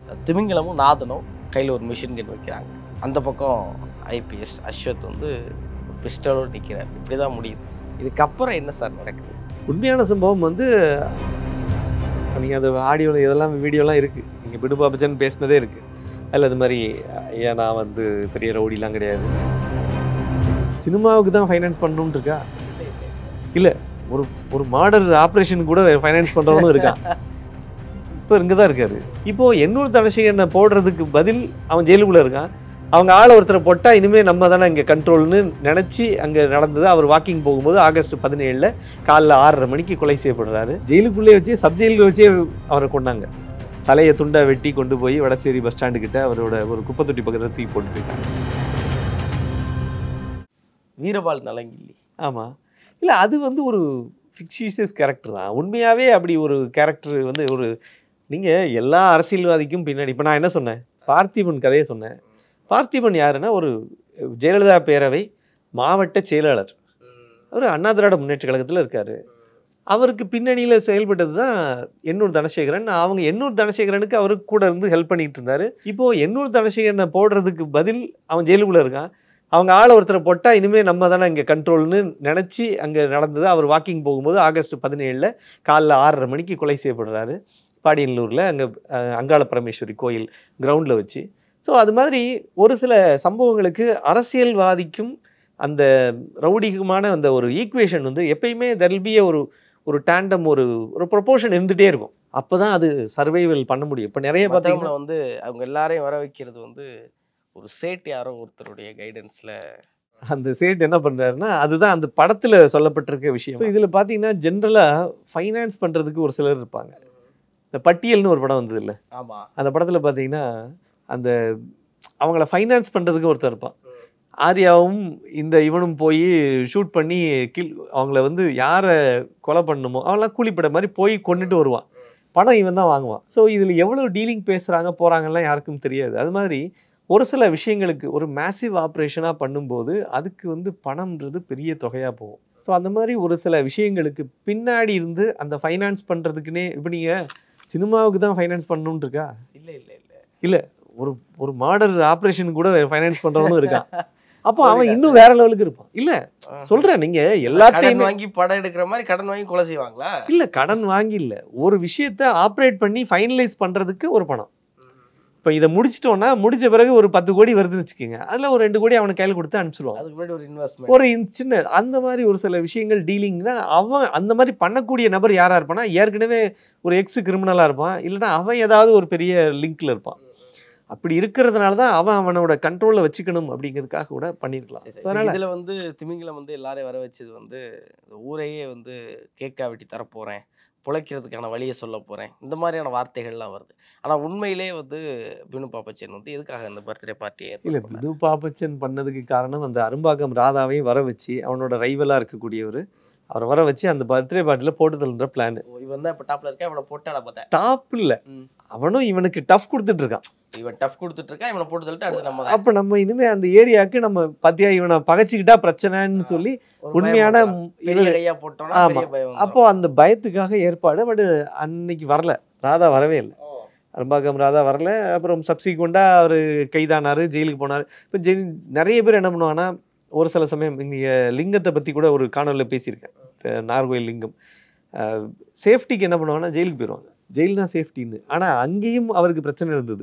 திமிங்கலமும் நாதனும் கையில் ஒரு machine gun வைக்கிறாங்க. அந்த பக்கம் ஐபிஎஸ் அஸ்வத் வந்து பிஸ்டலோடு நிற்கிறார். இப்படி தான் முடியுது. இதுக்கப்புறம் என்ன சார் நடக்குது? உண்மையான சம்பவம் வந்து நீங்கள் அது ஆடியோவில் இதெல்லாம் வீடியோலாம் இருக்குது. நீங்கள் பிடு பாபச்சன் பேசினதே இருக்குது. அதில் அது மாதிரி ஐயா நான் வந்து பெரிய ரவுடிலாம் கிடையாது, சினிமாவுக்கு தான் ஃபைனான்ஸ் பண்ணணுன்னு இருக்கா? இல்லை, ஒரு மாடர் ஆப்ரேஷன் கூட ஃபைனான்ஸ் பண்ணுறவனும் இருக்கான். இப்போ இங்கே தான் இருக்காரு. இப்போது எண்ணூர் தனசேகரனை போடுறதுக்கு பதில் அவன் ஜெயிலுக்குள்ளே இருக்கான். அவங்க ஆளை ஒருத்தரை போட்டால் இனிமேல் நம்ம தானே இங்கே கண்ட்ரோல்னு நினச்சி அங்கே நடந்தது. அவர் வாக்கிங் போகும்போது ஆகஸ்ட் 17 காலைல 6:30 மணிக்கு கொலை செய்யப்படுறாரு. ஜெயிலுக்குள்ளே வச்சு சப் ஜெயிலுக்கு வச்சே அவரை கொண்டாங்க. தலையை துண்டை வெட்டி கொண்டு போய் வடசேரி பஸ் ஸ்டாண்டுக்கிட்ட அவரோட ஒரு குப்பை தொட்டி பக்கத்தில் தூக்கி போட்டு போயிட்டாங்க. வீரபால் நலங்கிள்ளி. ஆமாம், இல்லை அது வந்து ஒரு ஃபிக்ஷியஸ் கேரக்டர் தான். உண்மையாகவே அப்படி ஒரு கேரக்டர் வந்து ஒரு நீங்கள் எல்லா அரசியல்வாதிக்கும் பின்னாடி இப்போ நான் என்ன சொன்னேன், பார்த்திபன் கதையை சொன்னேன். பார்த்திபன் யாருன்னா ஒரு ஜெயலலிதா பேரவை மாவட்ட செயலாளர். அவர் அண்ணா திராவிட முன்னேற்ற கழகத்தில் இருக்கார். அவருக்கு பின்னணியில் செயல்பட்டது தான் எண்ணூர் தனசேகரன். அவங்க எண்ணூர் தனசேகரனுக்கு அவருக்கு கூட இருந்து ஹெல்ப் பண்ணிட்டு இருந்தார். இப்போது எண்ணூர் தனசேகரனை போடுறதுக்கு பதில் அவன் ஜெயிலுக்குள்ளே இருக்கான். அவங்க ஆளை ஒருத்தரை போட்டால் இனிமேல் நம்ம தானே இங்கே கண்ட்ரோல்னு நினச்சி அங்கே நடந்தது. அவர் வாக்கிங் போகும்போது ஆகஸ்ட் 17 காலைல 6:30 மணிக்கு கொலை செய்யப்படுறாரு. பாடியனூரில் அங்கே அங்காள பரமேஸ்வரி கோயில் கிரவுண்டில் வச்சு. ஸோ அது மாதிரி ஒரு சில சம்பவங்களுக்கு அரசியல்வாதிக்கும் அந்த ரவுடிக்குமான அந்த ஒரு ஈக்குவேஷன் வந்து எப்பயுமே தெர் வில் பி ஒரு டேண்டம், ஒரு ப்ரொபோர்ஷன் இருந்துகிட்டே இருக்கும். அப்போ தான் அது சர்வைவல் பண்ண முடியும். இப்போ நிறைய பார்த்தீங்கன்னா வந்து அவங்க எல்லாரையும் வர வைக்கிறது வந்து ஒரு சேட் யாரோ ஒருத்தருடைய கைடன்ஸில். அந்த சேட் என்ன பண்ணுறாருன்னா அதுதான் அந்த படத்தில் சொல்லப்பட்டிருக்க விஷயம். ஸோ இதில் பார்த்தீங்கன்னா ஜென்ரலாக ஃபைனான்ஸ் பண்ணுறதுக்கு ஒரு சிலர் இருப்பாங்க. இந்த பட்டியல்னு ஒரு படம் வந்தது இல்லை? ஆமாம். அந்த படத்தில் பார்த்தீங்கன்னா அந்த அவங்கள ஃபைனான்ஸ் பண்ணுறதுக்கு ஒருத்தர் இருப்பான். ஆர்யாவும் இவனும் போய் ஷூட் பண்ணி அவங்கள வந்து யாரை கொலை பண்ணணுமோ அவங்களாம் கூலிப்பட மாதிரி போய் கொண்டுட்டு வருவான். படம் இவன் தான் வாங்குவான். ஸோ இதில் எவ்வளோ டீலிங் பேசுகிறாங்க போகிறாங்கலாம் யாருக்கும் தெரியாது. அது மாதிரி ஒரு சில விஷயங்களுக்கு ஒரு மேசிவ் ஆப்ரேஷனாக பண்ணும்போது அதுக்கு வந்து பணம்ன்றது பெரிய தொகையாக போகும். ஸோ அந்த மாதிரி ஒரு சில விஷயங்களுக்கு பின்னாடி இருந்து அந்த ஃபைனான்ஸ் பண்ணுறதுக்குன்னே இப்போ நீங்கள் சினிமாவுக்கு தான் ஃபைனான்ஸ் பண்ணணுன்னு இருக்கா? இல்லை இல்லை இல்லை இல்லை, ஒரு மாடர் ஆப்ரேஷன் கூட ஃபைனான்ஸ் பண்ணுறவனும் இருக்கான். அப்போ அவன் இன்னும் வேற லெவலுக்கு இருப்பான். இல்லை சொல்கிறேன், நீங்கள் எல்லாத்தையும் வாங்கி படம் எடுக்கிற மாதிரி கடன் வாங்கி கொலை செய்வாங்களா? இல்லை, கடன் வாங்கி இல்லை, ஒரு விஷயத்தை ஆப்ரேட் பண்ணி ஃபைனலைஸ் பண்ணுறதுக்கு ஒரு பணம். இப்போ இதை முடிச்சிட்டோன்னா முடிச்ச பிறகு ஒரு 10 கோடி வருதுன்னு வச்சுக்கோங்க. அதில் ஒரு 2 கோடி அவனுக்கு கையில் கொடுத்து அனுப்பிச்சிடுவான். அதுக்கு முன்னாடி ஒரு இன்வெஸ்ட்மெண்ட், ஒரு சின்ன அந்த மாதிரி ஒரு சில விஷயங்கள் டீலிங்னா அவன் அந்த மாதிரி பண்ணக்கூடிய நபர் யாராக இருப்பான்னா ஏற்கனவே ஒரு எக்ஸ் கிரிமினலாக இருப்பான், இல்லைனா அவன் ஏதாவது ஒரு பெரிய லிங்க்ல இருப்பான். அப்படி இருக்கிறதுனால தான் அவனோட கண்ட்ரோலில் வச்சுக்கணும் அப்படிங்கிறதுக்காக கூட பண்ணியிருக்கலாம். அதனால் இதில் வந்து திமிங்கலம் வந்து எல்லாரையும் வர வச்சது வந்து ஊரையே வந்து கேக்கா வெட்டி தரப்போகிறேன், பிழைக்கிறதுக்கான வழியை சொல்ல போகிறேன், இந்த மாதிரியான வார்த்தைகள்லாம் வருது. ஆனால் உண்மையிலே வந்து பினு பாப்பச்சன் வந்து எதுக்காக அந்த பர்த்டே பார்ட்டியை இல்லை, பினு பாப்பச்சன் பண்ணதுக்கு காரணம் அந்த அரும்பாக்கம் ராதாவையும் வர வச்சு அவனோட ரைவலாக இருக்கக்கூடியவர் அவரை வர வச்சு அந்த பர்த்டே பார்ட்டியில் போட்டு தள்ளுற பிளான். இவன் தான் இப்போ டாப்பில் இருக்கா, இவனை போட்டாடா பார்த்தா டாப் இல்லை, அவனும் இவனுக்கு டஃப் கொடுத்துட்டு இருக்கான். இவன் டஃப் கொடுத்துட்டு இருக்கான், இவனை போட்டு தள்ளிட்டு அடுத்து நம்ம. அப்போ நம்ம இனிமேல் அந்த ஏரியாவுக்கு நம்ம பத்தியா இவனை பகைச்சிக்கிட்டா பிரச்சனைன்னு சொல்லி உண்மையான போட்டோம். அப்போ அந்த பயத்துக்காக ஏற்பாடு. பட் அன்னைக்கு வரல, ராதா வரவே இல்லை, அரும்பாக்கம் ராதா வரல. அப்புறம் சப்சிக்வெண்ட்டாக அவர் கைதானார், ஜெயிலுக்கு போனார். இப்போ நிறைய பேர் என்ன பண்ணுவாங்கன்னா ஒரு சில சமயம் இங்கே லிங்கத்தை பற்றி கூட ஒரு காணொலியில் பேசியிருக்கேன், நார்கோயில் லிங்கம். சேஃப்டிக்கு என்ன பண்ணுவாங்கன்னா ஜெயிலுக்கு போயிடுவாங்க, ஜெயில் தான் சேஃப்டின்னு. ஆனால் அங்கேயும் அவருக்கு பிரச்சனை இருந்தது.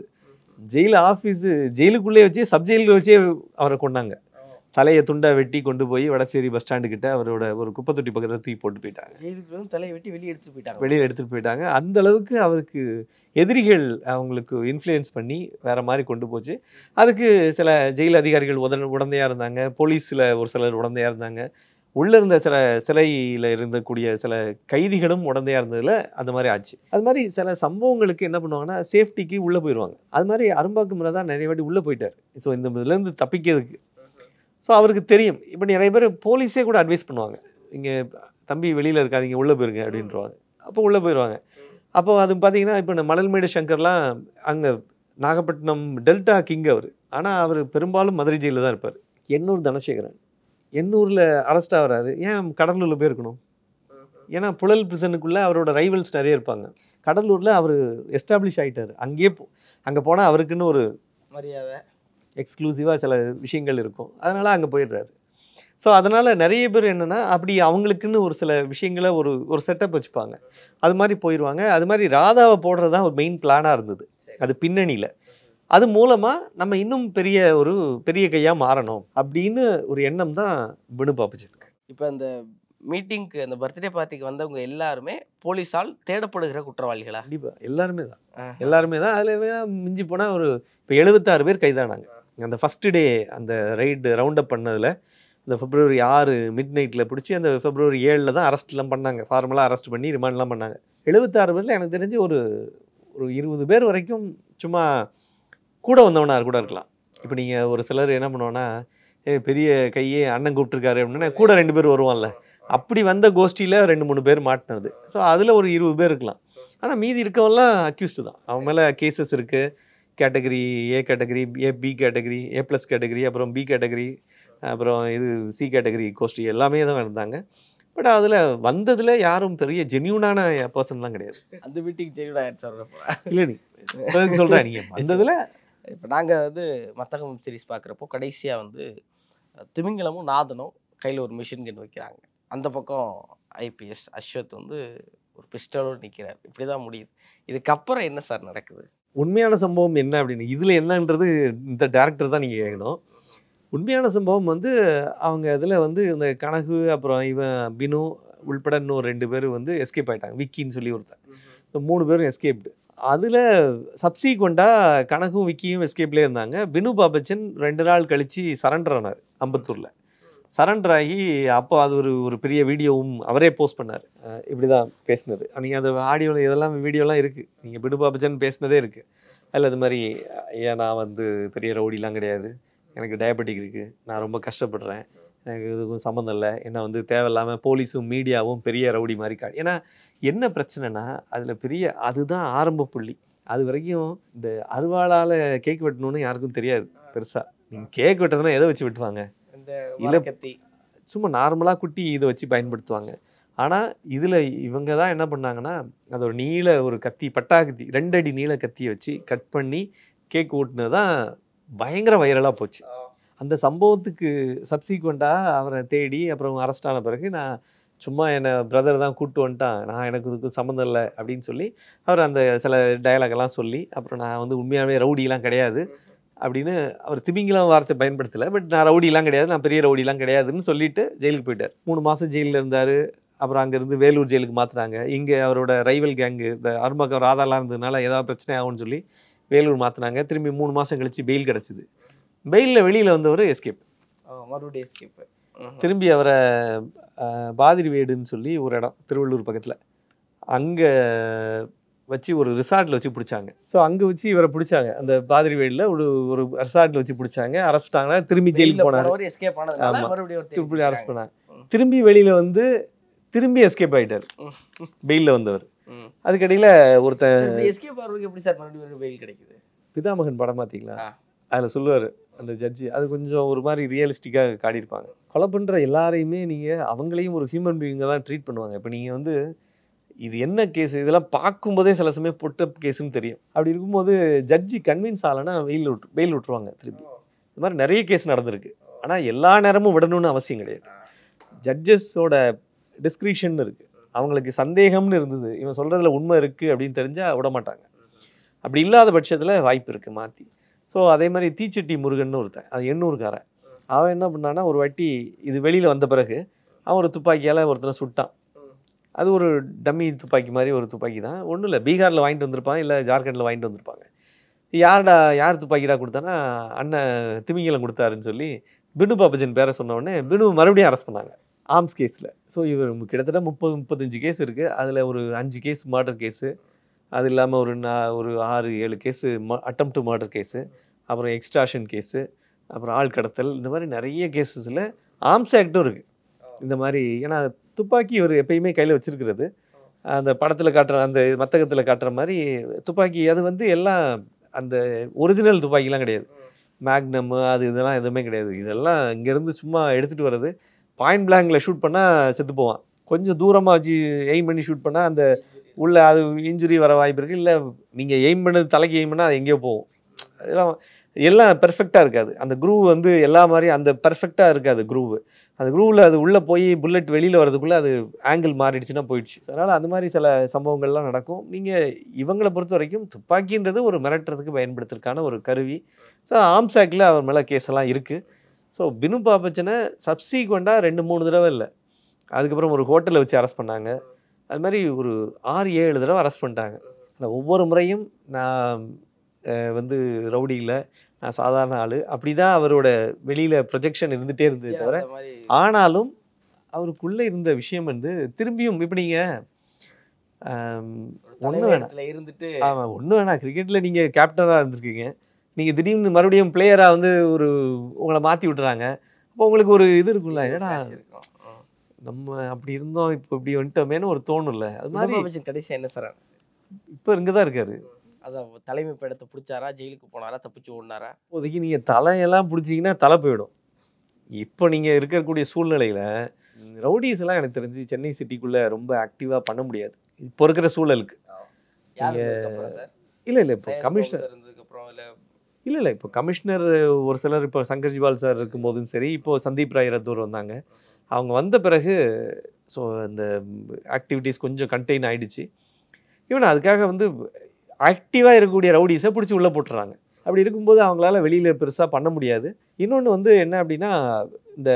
ஜெயிலுக்குள்ளே வச்சு சப் ஜெயிலுக்கு வச்சே அவரை கொண்டாங்க. தலையை துண்டை வெட்டி கொண்டு போய் வடசேரி பஸ் ஸ்டாண்டுக்கிட்ட அவரோட ஒரு குப்பை தொட்டி பக்கத்தில் தூக்கி போட்டு போயிட்டாங்க. தலையை வெட்டி வெளியே எடுத்துகிட்டு போயிட்டாங்க. அந்த அளவுக்கு அவருக்கு எதிரிகள் அவங்களுக்கு இன்ஃப்ளூயன்ஸ் பண்ணி வேற மாதிரி கொண்டு போச்சு. அதுக்கு சில ஜெயில் அதிகாரிகள் உடந்தையாக இருந்தாங்க, போலீஸில் ஒரு சிலர் உடந்தையாக இருந்தாங்க, உள்ளே இருந்த சிலையில் இருந்தக்கூடிய சில கைதிகளும் உடந்தையாக இருந்ததில் அந்த மாதிரி ஆச்சு. அது மாதிரி சில சம்பவங்களுக்கு என்ன பண்ணுவாங்கன்னா சேஃப்டிக்கு உள்ளே போயிடுவாங்க. அது மாதிரி அரும்பாக்கம் தான் நிறைய வாட்டி உள்ளே போயிட்டார். ஸோ இந்த இதுலேருந்து தப்பிக்கிறதுக்கு. ஸோ அவருக்கு தெரியும். இப்போ நிறைய பேர் போலீஸே கூட அட்வைஸ் பண்ணுவாங்க, இங்கே தம்பி வெளியில் இருக்காதீங்க உள்ளே போயிருங்க அப்படின்றவாங்க. அப்போ உள்ளே போயிடுவாங்க. அப்போ அது பார்த்தீங்கன்னா இப்போ மணல்மேடு சங்கர்லாம் அங்கே நாகப்பட்டினம் டெல்டா கிங் அவர். ஆனால் அவர் பெரும்பாலும் மதுரை ஜெயிலில் தான் இருப்பார். எண்ணூர் தனசேகரன் எண்ணூரில் அரெஸ்ட் ஆகிறாரு, ஏன் கடலூரில் போயிருக்கணும்? ஏன்னா புழல் பிரிசனுக்குள்ளே அவரோட ரைவல்ஸ் நிறைய இருப்பாங்க. கடலூரில் அவர் எஸ்டாப்ளிஷ் ஆகிட்டார். அங்கே போனால் அவருக்குன்னு ஒரு மரியாதை எக்ஸ்க்ளூசிவாக சில விஷயங்கள் இருக்கும், அதனால் அங்கே போயிடுறாரு. ஸோ அதனால் நிறைய பேர் என்னென்னா அப்படி அவங்களுக்குன்னு ஒரு சில விஷயங்களை ஒரு செட்டப் வச்சுப்பாங்க, அது மாதிரி போயிடுவாங்க. அது மாதிரி ராதாவை போடுறது தான் ஒரு மெயின் பிளானாக இருந்தது அது பின்னணியில். அது மூலமாக நம்ம இன்னும் பெரிய கையாக மாறணும் அப்படின்னு ஒரு எண்ணம் தான் பினு பாப்பச்சனுக்கு. இப்போ அந்த மீட்டிங்க்கு அந்த பர்த்டே பார்ட்டிக்கு வந்தவங்க எல்லாருமே போலீஸால் தேடப்படுகிற குற்றவாளிகளா? கண்டிப்பாக எல்லாருமே தான். அதில் வேணா மிஞ்சி போனால் இப்போ 76 பேர் கைதானாங்க அந்த ஃபஸ்ட்டு டே. அந்த ரவுண்ட் அப் பண்ணதில் இந்த February 6 மிட் நைட்டில் பிடிச்சி அந்த February 7 தான் அரெஸ்ட்லாம் பண்ணாங்க, ஃபார்மலாக அரெஸ்ட் பண்ணி ரிமாண்ட்லாம் பண்ணாங்க. 76 பேரில் எனக்கு தெரிஞ்சு ஒரு 20 பேர் வரைக்கும் சும்மா கூட வந்தவனார் கூட இருக்கலாம். இப்போ நீங்கள் ஒரு சிலர் என்ன பண்ணுவோன்னா, பெரிய கையே அண்ணன் கூப்பிட்டுருக்காரு அப்படின்னா கூட 2 பேர் வருவான்ல, அப்படி வந்த கோஷ்டியில் 2-3 பேர் மாட்டினது. ஸோ அதில் ஒரு 20 பேர் இருக்கலாம். ஆனால் மீதி இருக்கவெல்லாம் அக்யூஸ்டு தான். அவன் மேலே கேசஸ் இருக்குது. Category A category, B category, A+ category, அப்புறம் பி கேட்டகரி, அப்புறம் சி கேட்டகரி கோஷ்டி எல்லாமே தான் இருந்தாங்க. பட் அதில் வந்ததில் யாரும் பெரிய ஜென்யூனான பர்சன்லாம் கிடையாது. அந்த மீட்டிங் ஜென்யூன் ஆயிடுச்சு சார். இல்லை நீ சொல்கிறேன், நீங்கள் வந்ததில் இப்போ நாங்கள் மத்தகம் சீரிஸ் பார்க்குறப்போ கடைசியாக திமிங்கலமும் நாதனும் கையில் ஒரு மிஷின் கன் வைக்கிறாங்க. அந்த பக்கம் ஐபிஎஸ் அஸ்வத் ஒரு பிஸ்டலோடு நிற்கிறார். இப்படி தான் முடியுது. இதுக்கப்புறம் என்ன சார் நடக்குது? உண்மையான சம்பவம் என்ன அப்படின்னு இதில் என்னன்றது இந்த டேரக்டர் தான் நீங்கள் கேட்கணும். உண்மையான சம்பவம் அவங்க இதில் இந்த கனகு, அப்புறம் இவன் பினு உள்பட இன்னும் 2 பேர் எஸ்கேப் ஆகிட்டாங்க. விக்கின்னு சொல்லி ஒருத்தன். இந்த 3 பேரும் எஸ்கேப்டு. அதில் சப்சீக்வெண்ட்டாக கனகும் விக்கியும் எஸ்கேப்லேயே இருந்தாங்க. பினு பாப்பச்சன் 2 நாள் கழித்து சரண்டர் ஆனார் அம்பத்தூரில். சரண்டர் ஆகி அப்போ அது ஒரு பெரிய வீடியோவும் அவரே போஸ்ட் பண்ணார். இப்படி தான் பேசினது. நீங்கள் அந்த ஆடியோவில் இதெல்லாம் வீடியோலாம் இருக்குது. நீங்கள் பினு பாப்பச்சன் பேசினதே இருக்குது. அதில் இது மாதிரி நான் பெரிய ரவுடிலாம் கிடையாது, எனக்கு டயபெட்டிக் இருக்குது, நான் ரொம்ப கஷ்டப்படுறேன், எனக்கு இதுக்கும் சம்மந்தம் இல்லை, என்னை தேவையில்லாமல் போலீஸும் மீடியாவும் பெரிய ரவுடி மாதிரி ஏன்னா என்ன பிரச்சனைனா அதில் அதுதான் ஆரம்ப புள்ளி. அது வரைக்கும் இந்த அருவாளால் கேக் வெட்டணும்னு யாருக்கும் தெரியாது பெருசாக. நீங்கள் கேக் வெட்டுறதுனா எதை வச்சு வெட்டுவாங்க? இல்லை, சும்மா நார்மலாக குட்டி இதை வச்சு பயன்படுத்துவாங்க. ஆனால் இதில் இவங்க தான் என்ன பண்ணாங்கன்னா, அது ஒரு கத்தி, பட்டாக்கத்தி, 2 அடி நீள கத்தியை வச்சு கட் பண்ணி கேக் ஓட்டுனது தான் பயங்கர வைரலாக போச்சு. அந்த சம்பவத்துக்கு சப்சீக்வெண்ட்டாக அவரை தேடி அப்புறம் அரெஸ்ட் ஆன பிறகு நான் சும்மா என்னை பிரதர் தான் கூப்பிட்டு வந்துட்டான், எனக்கு இதுக்கு சம்மந்தம் இல்லை அப்படின்னு சொல்லி அவர் அந்த சில டயலாகெல்லாம் சொல்லி, அப்புறம் நான் உண்மையாகவே ரவுடிலாம் கிடையாது அப்படின்னு அவர் திமிங்கலம் வார்த்தை பயன்படுத்தலை. பட் நான் ரவுடிலாம் கிடையாது, நான் பெரிய ரவுடிலாம் கிடையாதுன்னு சொல்லிட்டு ஜெயிலுக்கு போயிட்டார். 3 மாதம் ஜெயிலில் இருந்தார். அப்புறம் அங்கேருந்து வேலூர் ஜெயிலுக்கு மாற்றினாங்க. இங்கே அவரோட ரைவல் கேங்கு இந்த அருமகம் ராதாலாம் இருந்ததுனால ஏதாவது பிரச்சனை ஆகும்னு சொல்லி வேலூர் மாற்றினாங்க. திரும்பி 3 மாதம் கழித்து பெயில் கிடச்சிது. பெயிலில் வெளியில் வந்தவர் எஸ்கேப், மறுபடியும் எஸ்கேப். திரும்பி அவரை பாதிரிவேடுன்னு சொல்லி ஒரு இடம் திருவள்ளூர் பக்கத்தில், அங்கே வச்சு ஒரு ரிசார்ட்டில் வச்சு பிடிச்சாங்க. ஸோ அங்கே வச்சு இவரை பிடிச்சாங்க. அந்த பாதிரிவேடில் ஒரு ரிசார்ட்டில் வச்சு பிடிச்சாங்க, அரெஸ்ட் ஆனாங்க. திரும்பி ஜெயிலுக்கு போனார். திருப்பி அரெஸ்ட் பண்ணாங்க. திரும்பி வெளியில் திரும்பி எஸ்கேப் ஆகிட்டார் பெயிலில் வந்தவர். அதுக்கடியில் ஒருத்தன் எஸ்கேப் ஆகிறதுக்கு எப்படி சார் மறுபடியும் பெயில் கிடைக்குது? பிதாமகன் படம் பார்த்தீங்களா? அதில் சொல்லுவார் அந்த ஜட்ஜி, அது கொஞ்சம் ஒரு மாதிரி ரியலிஸ்டிக்காக காட்டியிருப்பாங்க. கொலை பண்ணுற எல்லாரையுமே நீங்கள் அவங்களையும் ஒரு ஹியூமன் பீயிங்கை தான் ட்ரீட் பண்ணுவாங்க. இப்போ நீங்கள் இது என்ன கேஸ், இதெல்லாம் பார்க்கும்போதே சில சமயம் பொட்டப் கேஸுன்னு தெரியும். அப்படி இருக்கும்போது ஜட்ஜி கன்வின்ஸ் ஆகலைன்னா பெயில் விட்டுருவாங்க திருப்பி. இது மாதிரி நிறைய கேஸ் நடந்திருக்கு. ஆனால் எல்லா நேரமும் விடணும்னு அவசியம் கிடையாது. ஜட்ஜஸோட டிஸ்கிரிப்ஷன் இருக்குது. அவங்களுக்கு சந்தேகம்னு இருந்தது, இவன் சொல்கிறதுல உண்மை இருக்குது அப்படின்னு தெரிஞ்சால் விட மாட்டாங்க. அப்படி இல்லாத பட்சத்தில் வாய்ப்பு இருக்குது மாற்றி. ஸோ அதே மாதிரி தீச்சட்டி முருகன்னு ஒருத்தன், அது எண்ணூறுக்காரன். அவன் என்ன பண்ணான்னா, ஒரு வாட்டி இது வெளியில் வந்த பிறகு அவன் ஒரு துப்பாக்கியால் ஒருத்தனை சுட்டான். அது ஒரு டம்மி துப்பாக்கி மாதிரி ஒரு துப்பாக்கி தான், ஒன்றும் இல்லை, பீகாரில் வாங்கிட்டு வந்திருப்பான், இல்லை ஜார்க்கண்டில் வாங்கிட்டு வந்திருப்பாங்க. யார் துப்பாக்கிடா கொடுத்தானா, அண்ணன் திமிங்கலம் கொடுத்தாருன்னு சொல்லி பினு பாப்பச்சன் பேரை சொன்னோடனே பினு மறுபடியும் அரெஸ்ட் பண்ணாங்க ஆர்ம்ஸ் கேஸில். ஸோ இவர் கிட்டத்தட்ட 30-35 கேஸ் இருக்குது. அதில் ஒரு 5 கேஸ் மர்டர் கேஸு, அது இல்லாமல் ஒரு 6-7 கேஸு அட்டெம்ப்ட் மர்டர் கேஸு, அப்புறம் எக்ஸ்டார்ஷன் கேஸு, அப்புறம் ஆள் கடத்தல், இந்த மாதிரி நிறைய கேஸஸில் ஆர்ம்ஸ் ஆக்டும் இருக்குது. இந்த மாதிரி ஏன்னா துப்பாக்கி இவர் எப்பயுமே கையில் வச்சுருக்கிறது, அந்த படத்தில் காட்டுற அந்த மத்தகத்தில் காட்டுற மாதிரி துப்பாக்கி, அது எல்லாம் அந்த ஒரிஜினல் துப்பாக்கிலாம் கிடையாது, மேக்னம் அது இதெல்லாம் எதுவுமே கிடையாது. இதெல்லாம் இங்கேருந்து சும்மா எடுத்துகிட்டு வர்றது. பாயிண்ட் பிளாங்கில் ஷூட் பண்ணால் செத்து போவான், கொஞ்சம் தூரமாக வச்சு எய்ம் பண்ணி ஷூட் பண்ணால் அந்த உள்ள அது இன்ஜுரி வர வாய்ப்பு இருக்குது. இல்லை நீங்கள் எய்ம் பண்ணது தலைக்கு எய்ம் பண்ணால் அது எங்கேயோ போகும். அதெல்லாம் எல்லாம் பெர்ஃபெக்டாக இருக்காது. அந்த குரூவ் வந்து எல்லா மாதிரியும் அந்த பெர்ஃபெக்டாக இருக்காது குரூவு. அந்த குரூவில் அது உள்ளே போய் புல்லட் வெளியில் வரதுக்குள்ளே அது ஆங்கிள் மாறிடுச்சுன்னா போயிடுச்சு. அதனால் அந்த மாதிரி சில சம்பவங்கள்லாம் நடக்கும். நீங்கள் இவங்களை பொறுத்த வரைக்கும் துப்பாக்கின்றது ஒரு மிரட்டுறதுக்கு பயன்படுத்துறதுக்கான ஒரு கருவி. ஸோ ஆர்ம்ஸ் ஆக்டில் அவர் மேலே கேஸெல்லாம் இருக்குது. ஸோ பினு பாப்பச்சனை சப்சீக்வெண்ட்டாக 2-3 தடவை இல்லை, அதுக்கப்புறம் ஒரு ஹோட்டலில் வச்சு அரெஸ்ட் பண்ணாங்க. அது மாதிரி ஒரு 6-7 தடவை அரெஸ்ட் பண்ணிட்டாங்க. ஆனால் ஒவ்வொரு முறையும் நான் வந்து ரவுடி இல்லை, நான் சாதாரண ஆள், அப்படி தான் அவரோட வெளியில் ப்ரொஜெக்ஷன் இருந்துகிட்டே இருந்தது தவிர, ஆனாலும் அவருக்குள்ளே இருந்த விஷயம் வந்து திரும்பியும் இப்போ நீங்கள் ஒன்றும் வேணாம் இருந்துட்டு ஆமாம் ஒன்றும் வேணாம், கிரிக்கெட்டில் நீங்கள் கேப்டனாக இருந்திருக்கீங்க, நீங்கள் திடீர்னு மறுபடியும் பிளேயராக வந்து ஒரு உங்களை மாற்றி விட்டுறாங்க. அப்போ உங்களுக்கு ஒரு இது இருக்கும்ல, என்னடா நம்ம அப்படி இருந்தோம் இப்போ இப்படி வந்துட்டோமேனு ஒரு தோணும்ல. அது மாதிரி கடைசி என்ன சார் இப்போ இங்கே தான் இருக்காரு. அதான் தலைமை படத்தை பிடிச்சாரா, ஜெயிலுக்கு போனாரா, தப்பிச்சு ஓடினாரா? இப்போதைக்கு நீங்கள் தலையெல்லாம் பிடிச்சிங்கன்னா தலை போயிடும். இப்போ நீங்கள் இருக்கக்கூடிய சூழ்நிலையில் ரவுடிஸ் எல்லாம் எனக்கு தெரிஞ்சு சென்னை சிட்டிக்குள்ளே ரொம்ப ஆக்டிவாக பண்ண முடியாது இப்போ இருக்கிற சூழலுக்கு. இல்லை இப்போ கமிஷனர் இல்லை இப்போ கமிஷனர் ஒரு சிலர், இப்போ சங்கர் ஜிவால் சார் இருக்கும்போதும் சரி, இப்போது சந்தீப் ராய் ரத்தூர் வந்தாங்க. அவங்க வந்த பிறகு ஸோ அந்த ஆக்டிவிட்டீஸ் கொஞ்சம் கண்டெயின் ஆகிடுச்சு. இவன் அதுக்காக வந்து ஆக்டிவாக இருக்கக்கூடிய ரவுடிஸை பிடிச்சி உள்ளே போட்டுறாங்க. அப்படி இருக்கும்போது அவங்களால வெளியில் பெருசாக பண்ண முடியாது. இன்னொன்று வந்து என்ன அப்படின்னா, இந்த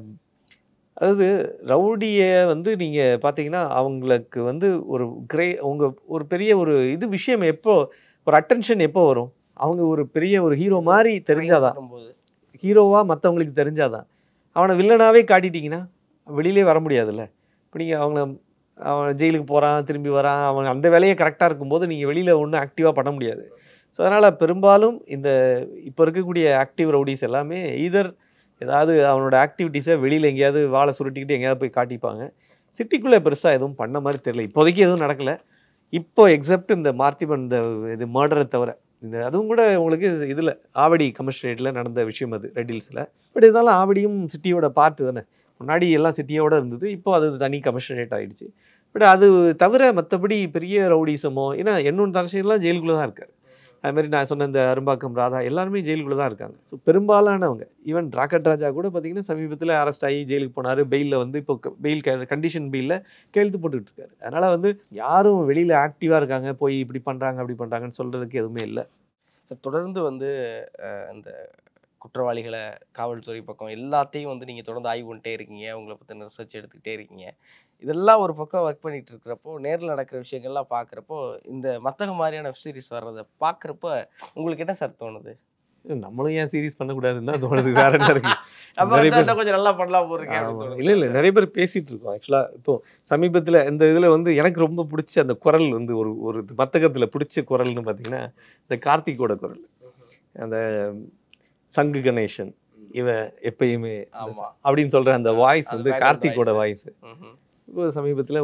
அதாவது ரவுடியை வந்து நீங்கள் பார்த்தீங்கன்னா அவங்களுக்கு வந்து ஒரு ஒரு பெரிய ஒரு இது விஷயம் எப்போ ஒரு அட்டென்ஷன் எப்போ வரும், அவங்க ஒரு பெரிய ஒரு ஹீரோ மாதிரி தெரிஞ்சாதான், ஹீரோவாக மற்றவங்களுக்கு தெரிஞ்சாதான். அவனை வில்லனாகவே காட்டிட்டிங்கன்னா வெளியிலே வர முடியாதுல்ல. இப்போ நீங்கள் அவன் ஜெயிலுக்கு போகிறான், திரும்பி வரான், அவன் அந்த வேலையை கரெக்டாக இருக்கும்போது நீங்கள் வெளியில் ஒன்றும் ஆக்டிவாக பண்ண முடியாது. ஸோ அதனால் பெரும்பாலும் இப்போ இருக்கக்கூடிய ஆக்டிவ் ரவுடிஸ் எல்லாமே ஏதாவது அவனோட ஆக்டிவிட்டீஸை வெளியில் எங்கேயாவது வாழை சுருட்டிக்கிட்டு எங்கேயாவது போய் காட்டிப்பாங்க. சிட்டிக்குள்ளே பெருசாக எதுவும் பண்ண மாதிரி தெரியல, இப்போதைக்கு எதுவும் நடக்கலை. இப்போ எக்ஸப்ட் இந்த மார்த்திபன் இது மர்டரை தவிர, அதுவும் கூட உங்களுக்கு இதில் ஆவடி கமிஷனரேட்டில் நடந்த விஷயம், அது ரெட் ஹில்ஸில். பட் இருந்தாலும் ஆவடியும் சிட்டியோட பார்ட்டு தானே. முன்னாடி எல்லாம் சிட்டியோட இருந்தது, இப்போ அது தனி கமிஷனரேட் ஆகிடுச்சு. பட் அது தவிர மற்றபடி பெரிய ரவுடிசமோ, ஏன்னா என்னொன்று தரசீலாம் ஜெயிலுக்குள்ளே தான் இருக்கார். அதுமாதிரி நான் சொன்ன இந்த அரும்பாக்கம் ராதா எல்லாருமே ஜெயிலுக்குள்ளே தான் இருக்காங்க. ஸோ பெரும்பாலானவங்க, ஈவன் ராக்கெட் ராஜா கூட பார்த்திங்கன்னா சமீபத்தில் அரெஸ்ட் ஆகி ஜெயிலுக்கு போனார். பெயிலில் வந்து இப்போ பெயில் கண்டிஷன் பெயிலில் கையெழுத்து போட்டுக்கிட்டு இருக்காரு. அதனால் வந்து யாரும் வெளியில் ஆக்டிவாக இருக்காங்க, போய் இப்படி பண்ணுறாங்க அப்படி பண்ணுறாங்கன்னு சொல்கிறதுக்கு எதுவுமே இல்லை. தொடர்ந்து வந்து இந்த குற்றவாளிகளை காவல்துறை பக்கம் எல்லாத்தையும் வந்து நீங்கள் தொடர்ந்து ஆய்வு பண்ணிட்டே இருக்கீங்க, உங்களை பற்றின ரிசர்ச் எடுத்துக்கிட்டே இருக்கீங்க. இதெல்லாம் ஒரு பக்கம் ஒர்க் பண்ணிகிட்டு இருக்கிறப்போ, நேரில் நடக்கிற விஷயங்கள்லாம் பார்க்குறப்போ, இந்த மத்தகம் மாதிரியான வெப் சீரிஸ் வர்றதை பார்க்குறப்போ உங்களுக்கு என்ன சார் தோணுது? நம்மளும் ஏன் சீரிஸ் பண்ணக்கூடாதுன்னு தான் தோணுது, வேற என்ன இருக்கு. கொஞ்சம் நல்லா பண்ணலாம் போறீங்க. இல்லை நிறைய பேர் பேசிகிட்டு இருக்கோம். ஆக்சுவலாக இப்போது சமீபத்தில் இந்த இதில் வந்து எனக்கு ரொம்ப பிடிச்ச அந்த குரல் வந்து ஒரு மத்தகத்தில் பிடிச்ச குரல்னு பார்த்தீங்கன்னா, இந்த கார்த்திகோட குரல், அந்த சங்கு கணேசன் இவன் எப்பயுமே அப்படின்னு சொல்கிற அந்த வாய்ஸ் வந்து கார்த்திகோட வாய்ஸு. இப்போ சமீபத்தில்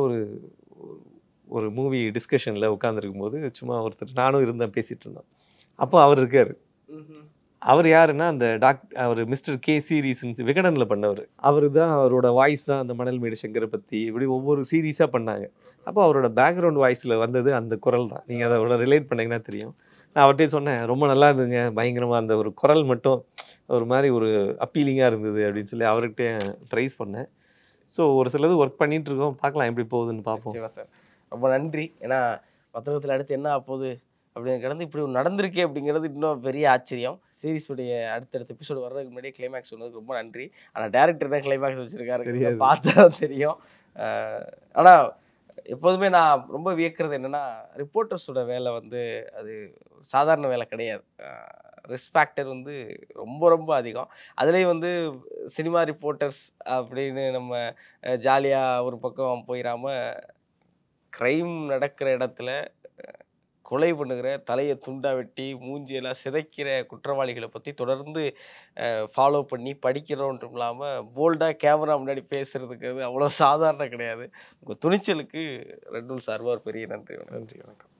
ஒரு மூவி டிஸ்கஷனில் உட்காந்துருக்கும் போது சும்மா ஒருத்தர் நானும் இருந்தேன் பேசிகிட்டு இருந்தோம். அப்போ அவர் இருக்கார். அவர் யாருன்னா அந்த அவர் மிஸ்டர் கே சீரீஸ்ன்னு விகடனில் பண்ணவர். அவர் தான், அவரோட வாய்ஸ் தான் அந்த மணல் மேடு சங்கரை பற்றி இப்படி ஒவ்வொரு சீரீஸாக பண்ணாங்க. அப்போ அவரோட பேக்ரவுண்ட் வாய்ஸில் வந்தது அந்த குரல் தான். நீங்கள் அதோட ரிலேட் பண்ணிங்கன்னா தெரியும். நான் அவர்கிட்டே சொன்னேன், ரொம்ப நல்லா இருந்துங்க, பயங்கரமாக அந்த ஒரு குரல் மட்டும் ஒரு மாதிரி ஒரு அப்பீலிங்காக இருந்தது அப்படின்னு சொல்லி அவர்கிட்ட ப்ரைஸ் பண்ணேன். ஸோ ஒரு சிலது ஒர்க் பண்ணிகிட்டு இருக்கோம், பார்க்கலாம் எப்படி போகுதுன்னு பார்ப்போம். சார் ரொம்ப நன்றி. ஏன்னா மத்தகத்தில் அடுத்து என்ன போகுது அப்படின்னு கிடந்து இப்படி நடந்திருக்கே அப்படிங்கிறது இன்னும் பெரிய ஆச்சரியம். சீரிஸுடைய அடுத்தடுத்த எபிசோடு வர்றதுக்கு முன்னாடியே கிளைமேக்ஸ் சொன்னதுக்கு ரொம்ப நன்றி. ஆனால் டேரக்டர் தான் கிளைமேக்ஸ் வச்சுருக்காரு, பார்த்தா தெரியும். ஆனால் எப்போதுமே நான் ரொம்ப வியக்கிறது என்னென்னா, ரிப்போர்ட்டர்ஸோட வேலை வந்து அது சாதாரண வேலை கிடையாது. ரிஸ்க் ஃபேக்டர் வந்து ரொம்ப ரொம்ப அதிகம். அதுலேயும் வந்து சினிமா ரிப்போர்ட்டர்ஸ் அப்படின்னு நம்ம ஜாலியாக ஒரு பக்கம் போயிடாமல், க்ரைம் நடக்கிற இடத்துல கொலை பண்ணுகிற, தலையை துண்டா வெட்டி மூஞ்சியெல்லாம் சிதைக்கிற குற்றவாளிகளை பற்றி தொடர்ந்து ஃபாலோ பண்ணி படிக்கிறோன்றும் இல்லாமல் போல்டாக கேமரா முன்னாடி பேசுகிறதுக்கு அது அவ்வளோ சாதாரண கிடையாது. உங்கள் துணிச்சலுக்கு ரெட்நூல் சார்பாக ஒரு பெரிய நன்றி. நன்றி, வணக்கம்.